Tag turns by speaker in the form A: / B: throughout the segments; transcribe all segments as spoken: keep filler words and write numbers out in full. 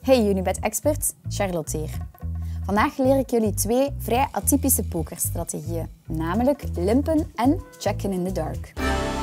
A: Hey Unibet-experts, Charlotte hier. Vandaag leer ik jullie twee vrij atypische pokerstrategieën, namelijk limpen en checken in the dark.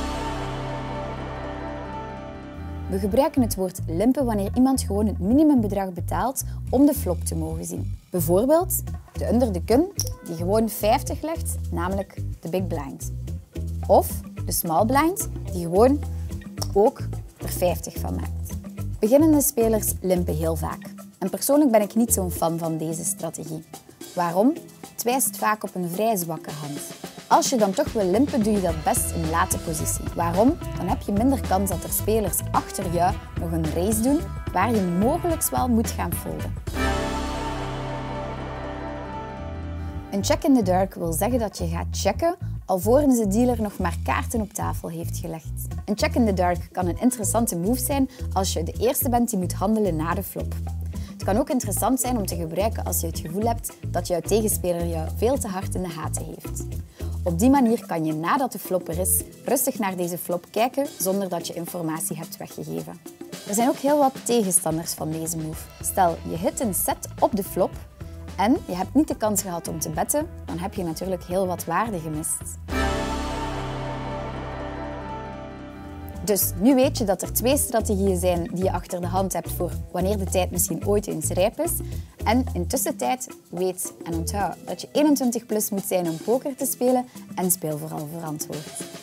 A: We gebruiken het woord limpen wanneer iemand gewoon het minimumbedrag betaalt om de flop te mogen zien. Bijvoorbeeld de under the gun die gewoon vijftig legt, namelijk de big blind. Of de small blind die gewoon ook er vijftig van maakt. Beginnende spelers limpen heel vaak. En persoonlijk ben ik niet zo'n fan van deze strategie. Waarom? Het wijst vaak op een vrij zwakke hand. Als je dan toch wil limpen, doe je dat best in late positie. Waarom? Dan heb je minder kans dat er spelers achter jou nog een race doen waar je mogelijk wel moet gaan folden. Een check in the dark wil zeggen dat je gaat checken alvorens de dealer nog maar kaarten op tafel heeft gelegd. Een check in the dark kan een interessante move zijn als je de eerste bent die moet handelen na de flop. Het kan ook interessant zijn om te gebruiken als je het gevoel hebt dat jouw tegenspeler jou veel te hard in de gaten heeft. Op die manier kan je nadat de flop er is, rustig naar deze flop kijken zonder dat je informatie hebt weggegeven. Er zijn ook heel wat tegenstanders van deze move. Stel, je hit een set op de flop en je hebt niet de kans gehad om te betten, dan heb je natuurlijk heel wat waarde gemist. Dus nu weet je dat er twee strategieën zijn die je achter de hand hebt voor wanneer de tijd misschien ooit eens rijp is. En in tussentijd weet en onthoud dat je eenentwintig plus moet zijn om poker te spelen en speel vooral verantwoord.